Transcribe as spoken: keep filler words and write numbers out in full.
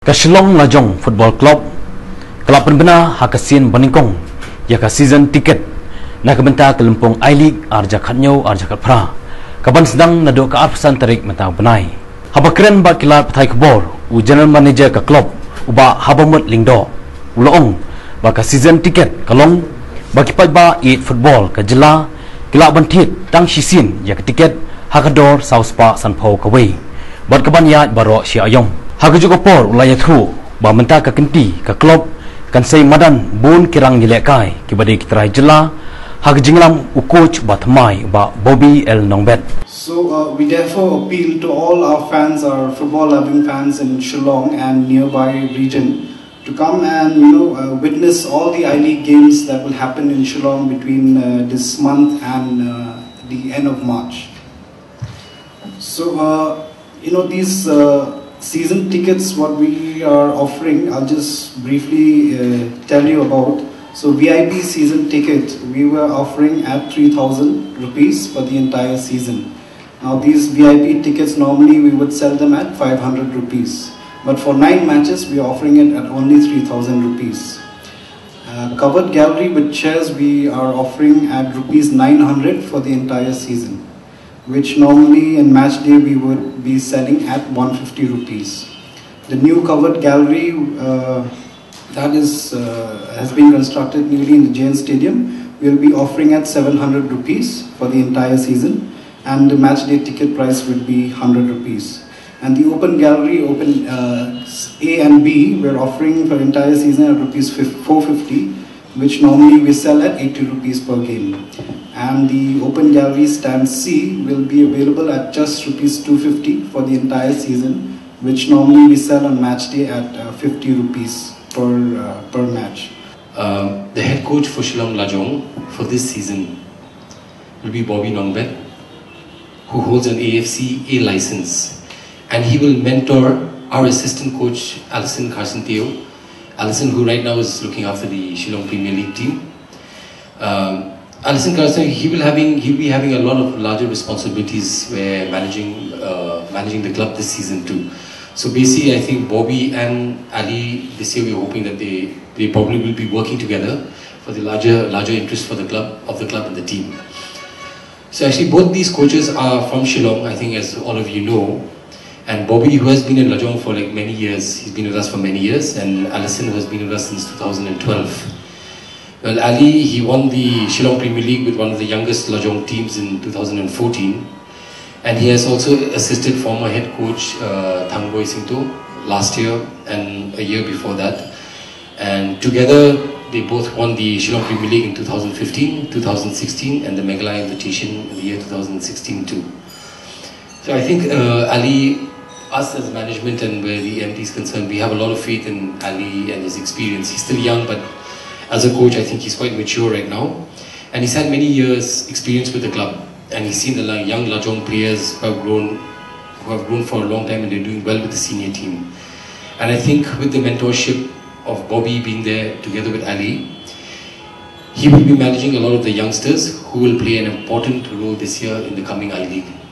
Shillong Lajong Football Club kelab penbena hakasin baningkong yaka season ticket nak benta ke Lempung I-League arja khatnyo arja khat pra kaban sedang nado ka arsan tarik mentang benai haba keren ba kilat patai kebor u general manager ka club uba habamut lingdo uloong ba ka season ticket kalong bagi pai ba eat football ka jela kilap bantit tang sisin yaka ticket hakador sauspa sanpau kawai bat kaban ya baro si ayom haga juga por ulaya thu ba menta ka kenti ka club kan sei madan bun kirang ngilekai kibade kitrai jela haga jinglam u coach batmai ba Bobby L Nongbet. So uh, we therefore appeal to all our fans, our football loving fans in Shillong and nearby region to come and you know uh, witness all the I-League games that will happen in Shillong between uh, this month and uh, the end of March. So uh, you know these uh, season tickets what we are offering, I'll just briefly uh, tell you about. So V I P season ticket we were offering at three thousand rupees for the entire season. Now these V I P tickets normally we would sell them at five hundred rupees, but for nine matches we are offering it at only three thousand rupees. Uh, covered gallery with chairs we are offering at rupees nine hundred for the entire season, which normally in match day we would be selling at one hundred fifty rupees. The new covered gallery uh, that is uh, has been constructed newly in the Jain Stadium we will be offering at seven hundred rupees for the entire season, and the match day ticket price would be one hundred rupees. And the open gallery, open uh, A and B, we are offering for the entire season at rupees four hundred fifty, which normally we sell at eighty rupees per game. And the open gallery stand C will be available at just rupees two hundred fifty for the entire season, which normally we sell on match day at uh, fifty rupees per uh, per match. Um, the head coach for Shillong Lajong for this season will be Bobby Nongbet, who holds an A F C A license, and he will mentor our assistant coach Alison Carcenteo, Alison who right now is looking after the Shillong Premier League team. Um, Alison Carcenteo, he will having he'll be having a lot of larger responsibilities where managing uh, managing the club this season too. So basically, I think Bobby and Ali this year we're hoping that they they probably will be working together for the larger larger interest for the club of the club and the team. So actually, both these coaches are from Shillong, I think, as all of you know. And Bobby, who has been in Lajong for like many years, he's been with us for many years, and Alison, who has been with us since two thousand twelve. Well, Ali, he won the Shillong Premier League with one of the youngest Lajong teams in two thousand fourteen. And he has also assisted former head coach uh, Thang Boy Singto last year and a year before that. And together, they both won the Shillong Premier League in two thousand fifteen, two thousand sixteen, and the Meghalaya Invitation in the year two thousand sixteen too. So I think uh, Ali, us as management and where the M D is concerned, we have a lot of faith in Ali and his experience. He's still young, but as a coach, I think he's quite mature right now. And he's had many years experience with the club. And he's seen the young Lajong players who have grown, who have grown for a long time, and they're doing well with the senior team. And I think with the mentorship of Bobby being there together with Ali, he will be managing a lot of the youngsters who will play an important role this year in the coming I-League.